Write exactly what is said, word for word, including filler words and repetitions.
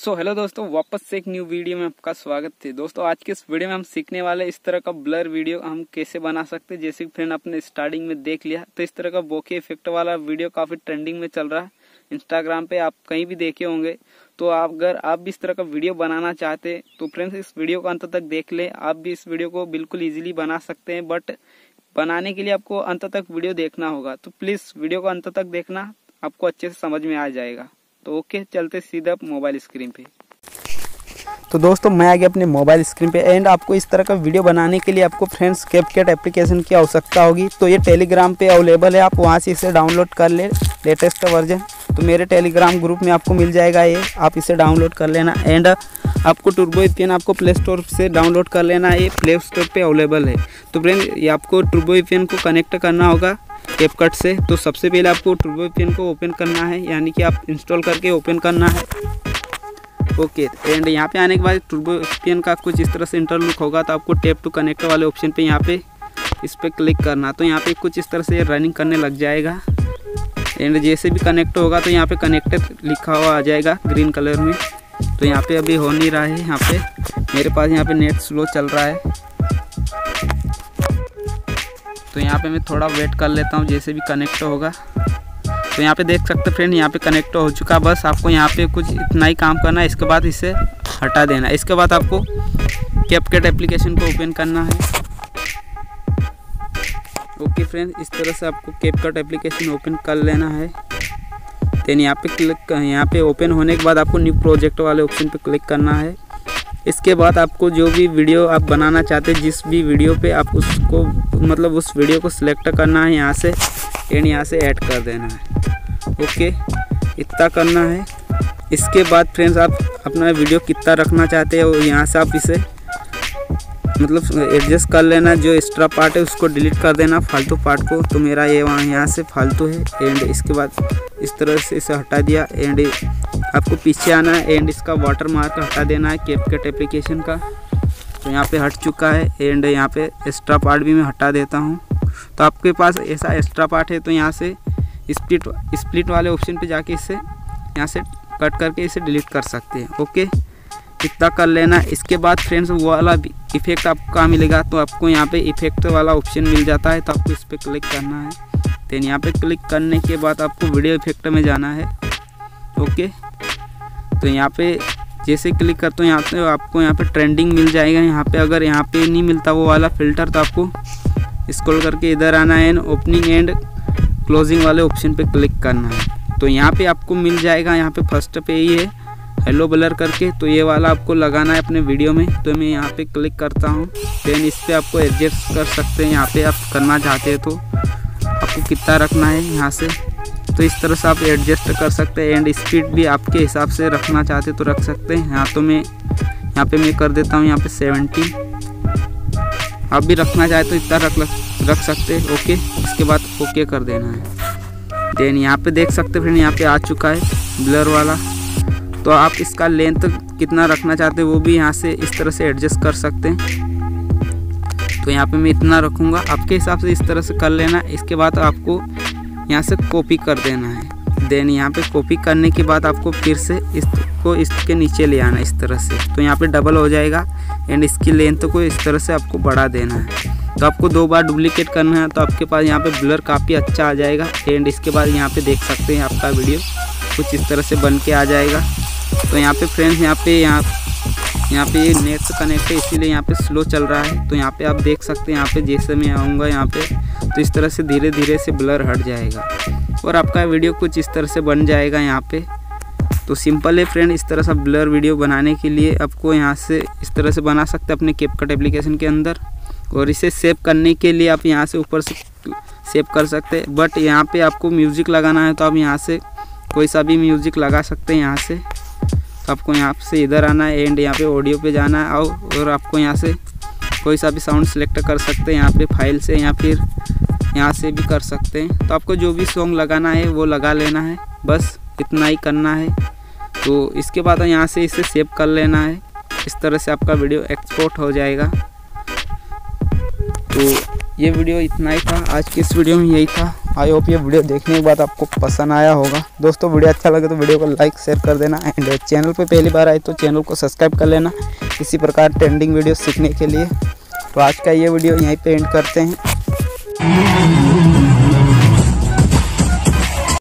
So hello दोस्तों, वापस से एक न्यू वीडियो में आपका स्वागत है। दोस्तों आज के इस वीडियो में हम सीखने वाले इस तरह का ब्लर वीडियो हम कैसे बना सकते हैं। जैसे कि फ्रेंड आपने स्टार्टिंग में देख लिया, तो इस तरह का बोके इफेक्ट वाला वीडियो काफी ट्रेंडिंग में चल रहा है इंस्टाग्राम पे, आप कहीं भी देखे होंगे। तो आप अगर आप भी इस तरह का वीडियो बनाना चाहते हैं तो फ्रेंड्स इस वीडियो को अंत तक देख ले। आप भी इस वीडियो को बिल्कुल ईजिली बना सकते हैं, बट बनाने के लिए आपको अंत तक वीडियो देखना होगा। तो प्लीज वीडियो को अंत तक देखना, आपको अच्छे से समझ में आ जाएगा। तो ओके, चलते सीधा मोबाइल स्क्रीन पे। तो दोस्तों मैं आ गया अपने मोबाइल स्क्रीन पे एंड आपको इस तरह का वीडियो बनाने के लिए आपको फ्रेंड्स कैपकट एप्लीकेशन की आवश्यकता होगी। तो ये टेलीग्राम पे अवेलेबल है, आप वहाँ से इसे डाउनलोड कर ले, लेटेस्ट वर्जन। तो मेरे टेलीग्राम ग्रुप में आपको मिल जाएगा ये, आप इसे डाउनलोड कर लेना। एंड आपको टर्बो वीपीएन आपको प्ले स्टोर से डाउनलोड कर लेना, ये प्ले स्टोर पर अवेलेबल है। तो फ्रेंड ये आपको टर्बो वीपीएन को कनेक्ट करना होगा कैपकट से। तो सबसे पहले आपको टर्बो वीपीएन को ओपन करना है, यानी कि आप इंस्टॉल करके ओपन करना है। ओके okay, एंड यहाँ पे आने के बाद टर्बो वीपीएन का कुछ इस तरह से इंटरलुक होगा। तो आपको टैप टू कनेक्ट वाले ऑप्शन पे यहाँ पे इस पर क्लिक करना। तो यहाँ पे कुछ इस तरह से रनिंग करने लग जाएगा। एंड जैसे भी कनेक्ट होगा तो यहाँ पे कनेक्टेड लिखा हुआ आ जाएगा ग्रीन कलर में। तो यहाँ पे अभी हो नहीं रहा है, यहाँ पे मेरे पास यहाँ पे नेट स्लो चल रहा है। तो यहाँ पे मैं थोड़ा वेट कर लेता हूँ, जैसे भी कनेक्ट होगा। तो यहाँ पे देख सकते फ्रेंड, यहाँ पे कनेक्ट हो चुका। बस आपको यहाँ पे कुछ इतना ही काम करना है, इसके बाद इसे हटा देना है। इसके बाद आपको कैपकट एप्लीकेशन को ओपन करना है। ओके फ्रेंड, इस तरह से आपको कैपकट एप्लीकेशन ओपन कर लेना है। देन यहाँ पे क्लिक, यहाँ पे ओपन होने के बाद आपको न्यू प्रोजेक्ट वाले ऑप्शन पे क्लिक करना है। इसके बाद आपको जो भी वीडियो आप बनाना चाहते हैं, जिस भी वीडियो पे आप उसको मतलब उस वीडियो को सिलेक्ट करना है यहाँ से, एंड यहाँ से ऐड कर देना है। ओके, इतना करना है। इसके बाद फ्रेंड्स आप अपना वीडियो कितना रखना चाहते हैं वो यहाँ से आप इसे मतलब एडजस्ट कर लेना। जो एक्स्ट्रा पार्ट है उसको डिलीट कर देना, फालतू पार्ट को। तो मेरा ये वहाँ यहाँ से फालतू है। एंड इसके बाद इस तरह से इसे हटा दिया। एंड आपको पीछे आना है एंड इसका वाटर मार्क हटा देना है कैपकट एप्लीकेशन का। तो यहाँ पे हट चुका है। एंड यहाँ पे एक्स्ट्रा पार्ट भी मैं हटा देता हूँ। तो आपके पास ऐसा एक्स्ट्रा पार्ट है तो यहाँ से स्प्लिट स्प्लिट वाले ऑप्शन पे जाके इसे यहाँ से कट करके इसे डिलीट कर सकते हैं। ओके, इतना कर लेना। इसके बाद फ्रेंड्स वो वाला इफेक्ट आपको कहाँ मिलेगा, तो आपको यहाँ पे इफेक्ट वाला ऑप्शन मिल जाता है। तो आपको इस पर क्लिक करना है। देन यहाँ पे क्लिक करने के बाद आपको वीडियो इफेक्ट में जाना है। ओके, तो यहाँ पे जैसे क्लिक करते हो यहाँ पे आपको यहाँ पे ट्रेंडिंग मिल जाएगा। यहाँ पे अगर यहाँ पे नहीं मिलता वो वाला फिल्टर तो आपको स्क्रॉल करके इधर आना है, ओपनिंग एंड क्लोजिंग वाले ऑप्शन पे क्लिक करना है। तो यहाँ पे आपको मिल जाएगा, यहाँ पे फर्स्ट पे ही है हेलो ब्लर करके। तो ये वाला आपको लगाना है अपने वीडियो में। तो मैं यहाँ पे क्लिक करता हूँ। देन इस पर आपको एडजस्ट कर सकते हैं, यहाँ पे आप करना चाहते हैं तो आपको कितना रखना है यहाँ से। तो इस तरह से आप एडजस्ट कर सकते हैं। एंड स्पीड भी आपके हिसाब से रखना चाहते तो रख सकते हैं। यहाँ तो मैं यहाँ पे मैं कर देता हूँ यहाँ पे सेवेंटी। आप भी रखना चाहे तो इतना रख रख सकते हैं। ओके, इसके बाद ओके कर देना है। देन यहाँ पे देख सकते हैं यहाँ पे आ चुका है ब्लर वाला। तो आप इसका लेंथ कितना रखना चाहते हैं वो भी यहाँ से इस तरह से एडजस्ट कर सकते हैं। तो यहाँ पे मैं इतना रखूँगा, आपके हिसाब से इस तरह से कर लेना। इसके बाद आपको यहाँ से कॉपी कर देना है। देन यहाँ पे कॉपी करने के बाद आपको फिर से इसको इसके नीचे ले आना इस तरह से। तो यहाँ पे डबल हो जाएगा। एंड इसकी लेंथ को इस तरह से आपको बढ़ा देना है। तो आपको दो बार डुप्लीकेट करना है, तो आपके पास यहाँ पे ब्लर काफ़ी अच्छा आ जाएगा। एंड इसके बाद यहाँ पे देख सकते हैं आपका वीडियो कुछ इस तरह से बन के आ जाएगा। तो यहाँ पे फ्रेंड्स यहाँ पे यहाँ यहाँ पे ये नेट से कनेक्ट है, इसीलिए यहाँ पे स्लो चल रहा है। तो यहाँ पे आप देख सकते हैं, यहाँ पे जैसे मैं आऊँगा यहाँ पे तो इस तरह से धीरे धीरे से ब्लर हट जाएगा और आपका वीडियो कुछ इस तरह से बन जाएगा यहाँ पे। तो सिंपल है फ्रेंड, इस तरह से ब्लर वीडियो बनाने के लिए आपको यहाँ से इस तरह से बना सकते हैं अपने कैपकट एप्लीकेशन के अंदर। और इसे सेव करने के लिए आप यहाँ से ऊपर से सेव कर सकते हैं। बट यहाँ पे आपको म्यूज़िक लगाना है तो आप यहाँ से कोई सा भी म्यूज़िक लगा सकते हैं यहाँ से। तो आपको यहाँ से इधर आना है एंड यहाँ पे ऑडियो पे जाना है और आपको यहाँ से कोई सा भी साउंड सेलेक्ट कर सकते हैं यहाँ पे फाइल से, या फिर यहाँ से भी कर सकते हैं। तो आपको जो भी सॉन्ग लगाना है वो लगा लेना है, बस इतना ही करना है। तो इसके बाद यहाँ से इसे सेव कर लेना है। इस तरह से आपका वीडियो एक्सपोर्ट हो जाएगा। तो ये वीडियो इतना ही था, आज की इस वीडियो में यही था। आई होप ये वीडियो देखने के बाद आपको पसंद आया होगा। दोस्तों वीडियो अच्छा लगे तो वीडियो को लाइक शेयर कर देना एंड चैनल पे पहली बार आए तो चैनल को सब्सक्राइब कर लेना इसी प्रकार ट्रेंडिंग वीडियो सीखने के लिए। तो आज का ये वीडियो यहीं पे एंड करते हैं।